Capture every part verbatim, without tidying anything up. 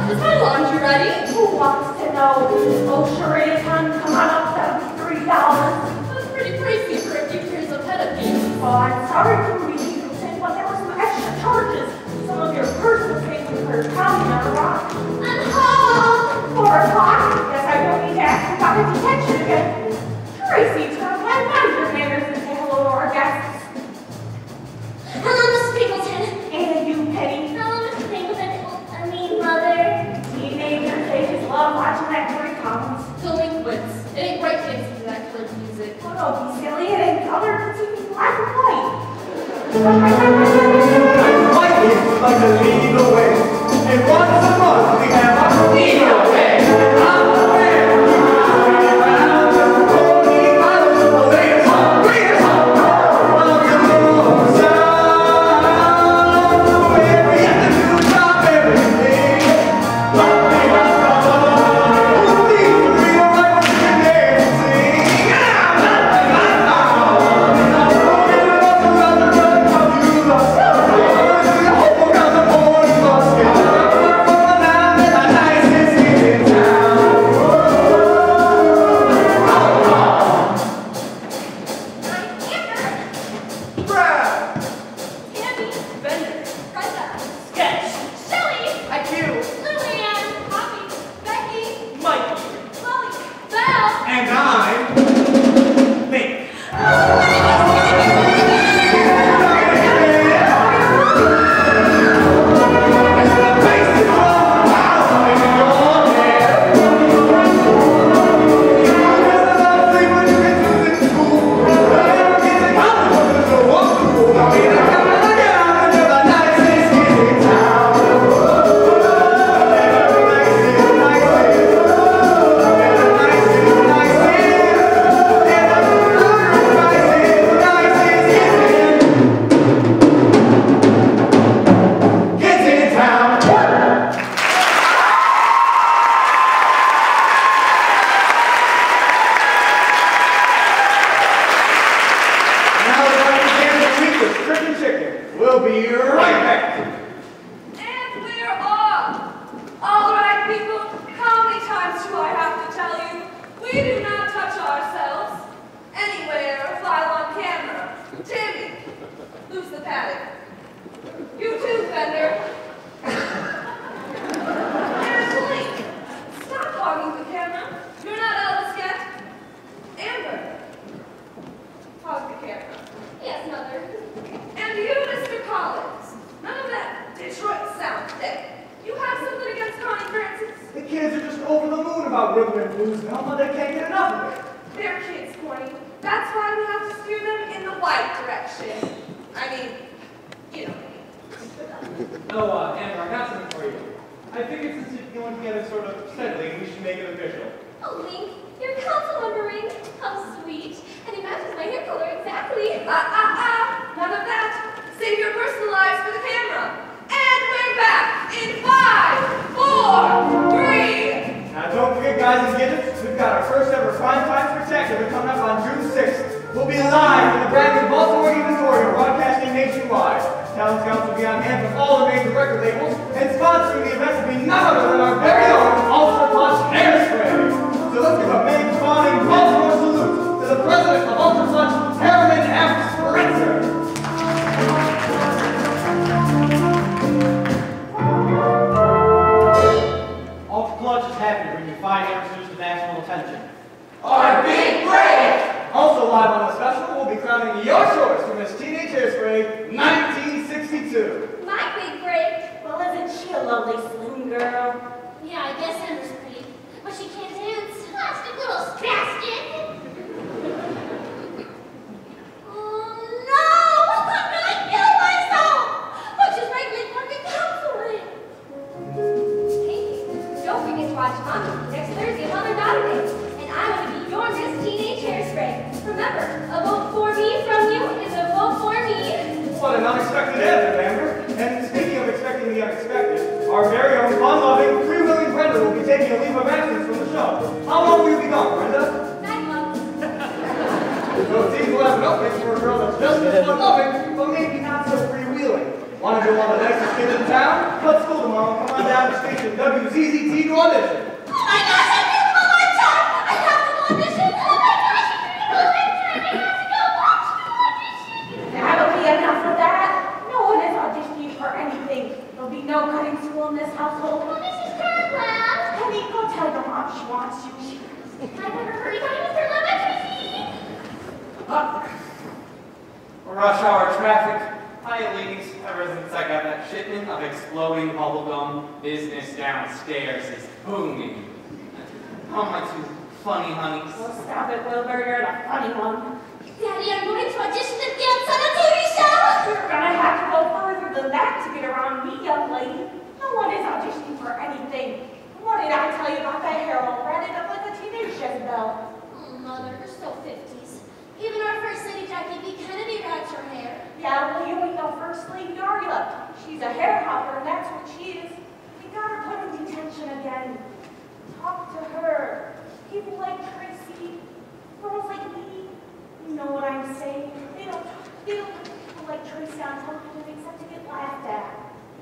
Is my laundry ready? Who wants to know? Oh, sure it is, hon. Come on up, seventy-three dollars. That's pretty pricey for a few pairs of pet peas. Oh, I'm sorry to read you, but there were some extra charges. Some of your purse was paid with her counting on a rock. And how? Four o'clock. Guess I don't need to ask about the detention again. Tracy, Tom, mind your manners and say hello to our guests. Hello, Miss Pinkleton. And you, Penny. Hello, Miss Pinkleton. I mean, Mother. Teenagers, they just love watching that great comics. Delinquents. It ain't right kids to that kind of music. Oh, don't be silly. It ain't colored. It's even black and white. White kids like to lead the way. And once a month we have our Nino Day. I'm the man. Around the Pony Island. The latest hot, greatest hot. Welcome to the sound. Where we have to do job every day. But we have to love. These three are right what you can dance and sing. Ah, la, la, la, la. And I'm Nick. We'll be right back. And we're off. All right, people, how many times do I have to tell you? We do not touch ourselves anywhere while on camera. Timmy, lose the paddock. You too, Fender. And Blink, stop hogging the camera. You're not Elvis yet. Amber, hog the camera. Yes, Mother. And you, Mister Collins, none of that Detroit sound thing. You have something against Connie Francis? The kids are just over the moon about rhythm and blues, Velma. They can't get enough of it. They're kids, Corny. That's why we have to steer them in the right direction. I mean, you know. Oh, uh, Amber, I got something for you. I figured since you're going together sort of steadily, we should make it official. Oh, Link, your council member ring. How sweet. And it matches my hair color exactly. Ah, ah, ah. None of that. Save your personal lives for the camera. And we're back in five, four, three. Now don't forget, guys and gidgets, we've got our first ever primetime spectacular coming up on June sixth. We'll be live from the brand new Baltimore Auditorium, broadcasting nationwide. Talent scouts will be on hand with all the major record labels, and sponsoring the event will be none other than our very own Ultra Clutch Hairspray. So let's give a big, fawning Baltimore salute to the president of Ultra Clutch, Harriman F. Spritzer. Ultra Clutch is happy to bring you five answers to national attention. Our big break! Also live on the special, we'll be crowning your choice for Miss Teenage Hairspray nineteen sixty-two. My big break. Well, isn't she a lovely slim girl? Yeah, I guess Amber's pretty. But she can't dance. Plastic little spastic. Oh, no! I'm gonna kill myself! But she's regularly working counseling. Hey, don't forget to watch Mommy next Thursday, Mother Daughter Day. And I want to be your Miss Teenage Hairspray. Remember, a vote for me from you is a vote for me. What an unexpected end, Amber. And speaking of expecting the unexpected, our very own fun-loving, free-willing Brenda will be taking a leave of absence from the show. How long will you be gone, Brenda? Nine months. So it seems we'll have an opening for a girl that's just as fun-loving, but maybe not so freewheeling. Want to do one of the nicest kids in town? Cut school tomorrow. Come on down to station W T C to audition. Oh my gosh, I feel it on my tongue! I have to audition! Oh my gosh, I feel it on my tongue! I have to go watch the audition! That'll be enough of that. No one is auditioning for anything. There'll be no cutting school in this household. Oh, Missus Cartwell! Honey, go tell your mom she wants you. I never heard of Mister Levitt. Uh, rush hour traffic. Hi, ladies. Ever since I got that shipment of exploding bubblegum, business downstairs is booming. How am I too funny, honeys? Oh, stop it, Wilbur. You're the funny one. Daddy, I'm going to audition to dance on a T V show! You're gonna have to go further than that to get around me, young lady. No one is auditioning for anything. What did I tell you about that Harold? Ran it up like a teenage Jezebel. Oh, Mother, you're so fifties. Even our First Lady Jackie B. Kennedy rags her hair. Yeah, well, you ain't no first lady, are ya? She's a hair hopper, and that's what she is. You got her put in detention again. Talk to her. People like Tracy, girls like me, you know what I'm saying. They don't, they don't put people like Tracy on television except to get laughed at.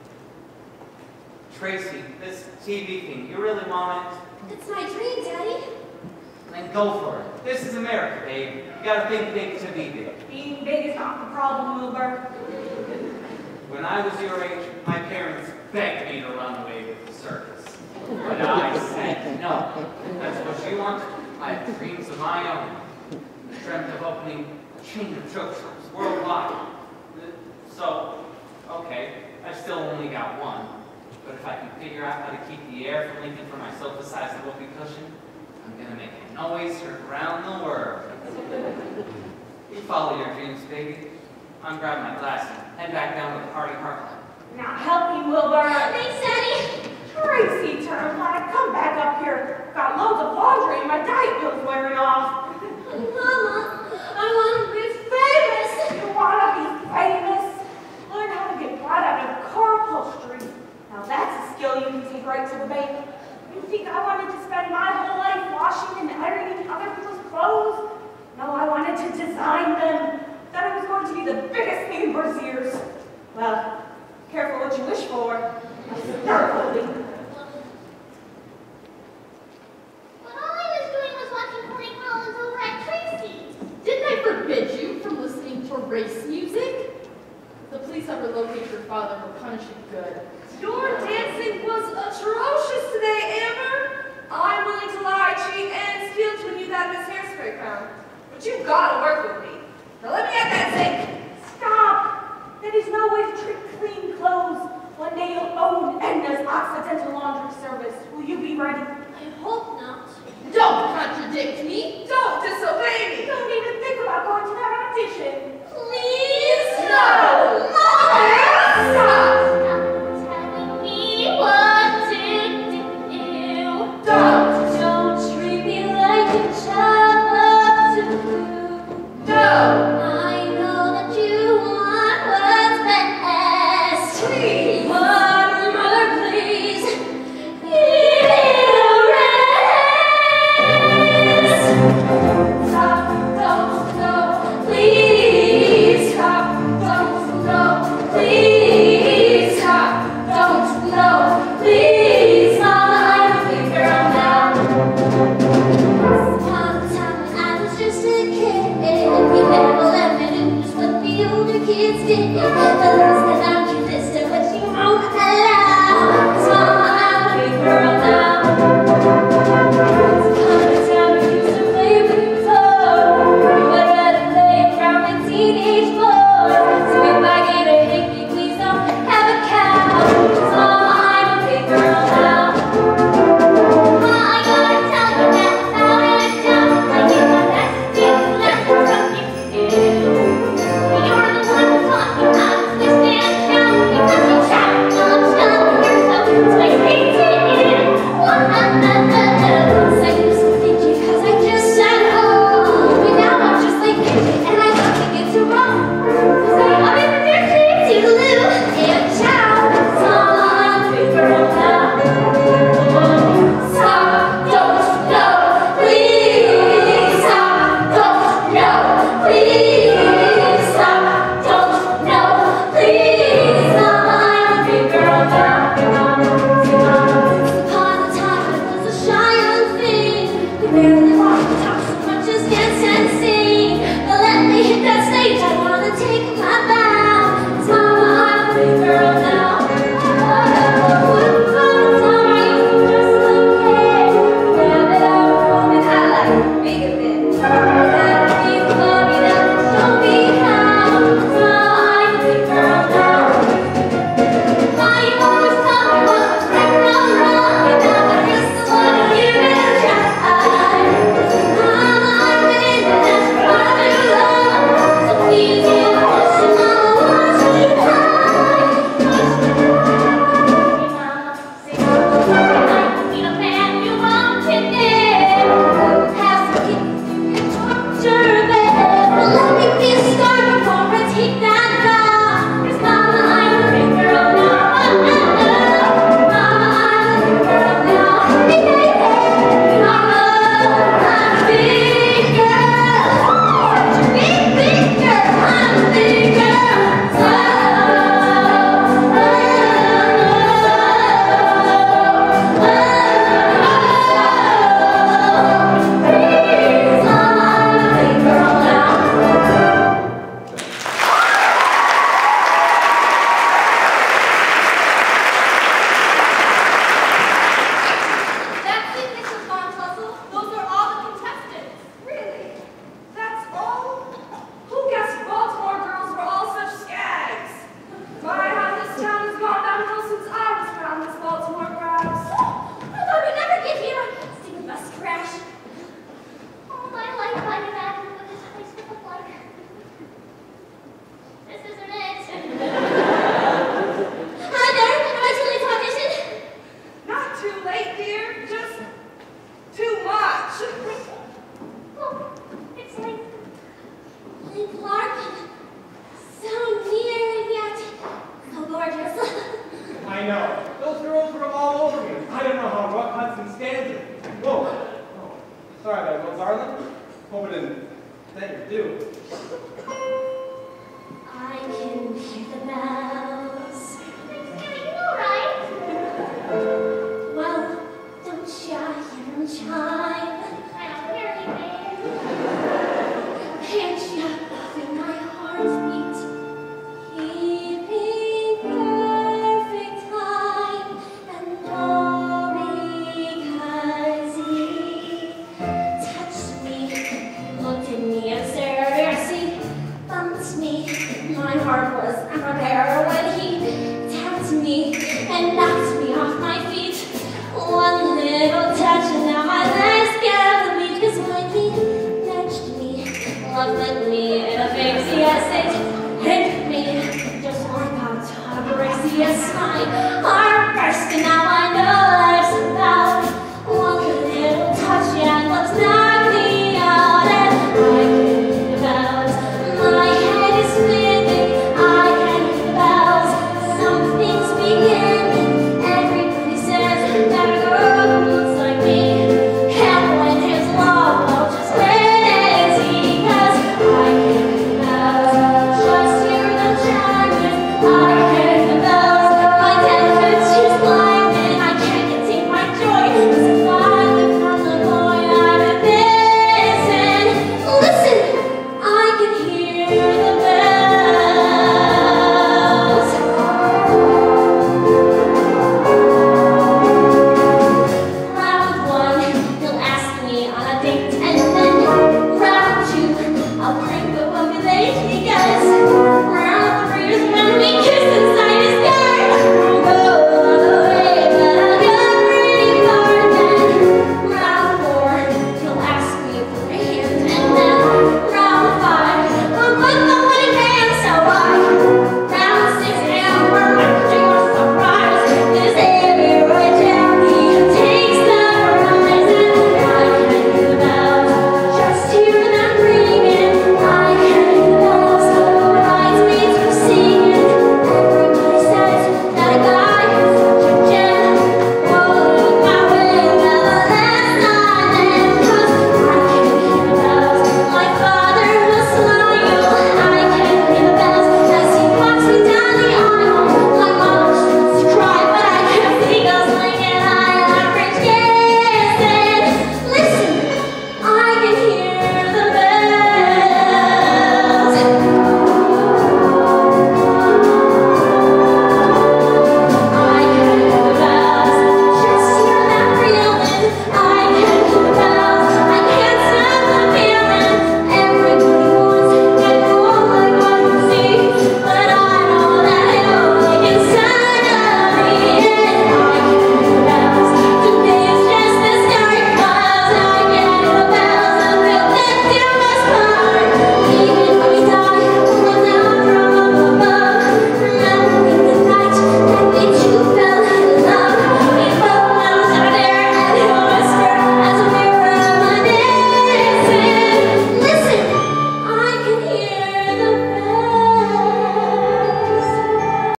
Tracy, this T V thing, you really want it? It's my dream, Daddy. Then go for it. This is America, babe. You gotta think big to be big. Being big is not the problem, Wilbur. When I was your age, my parents begged me to run away with the circus. But I said no. That's what you want. I have dreams of my own. I dreamt of opening a chain of joke shops worldwide. So, okay, I've still only got one. But if I can figure out how to keep the air from leaking from my sofa-sized whoopee cushion, I'm gonna make a noise heard around the world. You follow your dreams, baby. I'm grabbing my glass and head back down to the party park lot. Now help me, Wilbur. Thanks, Daddy. Tracy, Turnpike, come back up here. Got loads of laundry and my diet bill's wearing off. Mama, I want to be famous. You want to be famous? Learn how to get blood out of car upholstery. Now that's a skill you can take right to the bank. You think I wanted to spend my whole life washing and ironing other people's clothes? No, I wanted to design them. Thought I was going to be the biggest thing in Braziers. Well, careful what you wish for. Start holding. But all I was doing was watching Corey Collins over at Tracy's. Didn't I forbid you from listening to race music? If the police ever locate your father, we'll punish you good. Your dancing was atrocious today, Amber. I'm willing to lie, cheat, and steal to win you that Miss Hairspray crown. But you've got to work with me. Now let me at that sink. Stop! That is no way to treat clean clothes. One day you'll own Edna's Occidental. too late, dear. Just too much. Oh, it's like, like Larkin. So near and yet so gorgeous. I know. Those girls were all over me. I don't know how Rock Hudson stands it. Whoa. Oh, sorry about it, darling. Hope it didn't set your do. I can hear the bells. Yeah, you know, right? Well, don't you hear them chime? I don't hear anything. Can't you feel my heart beat? Keeping perfect time, and all because he touched me, looked at me and stared at me, bumped me. My heart was unprepared when he tapped me and knocked me off my feet. One little touch and now my legs get the beat. 'Cause when he nudged me, loved me in a fix, yes, it hit me just like a top race. Yes, my heart burst and now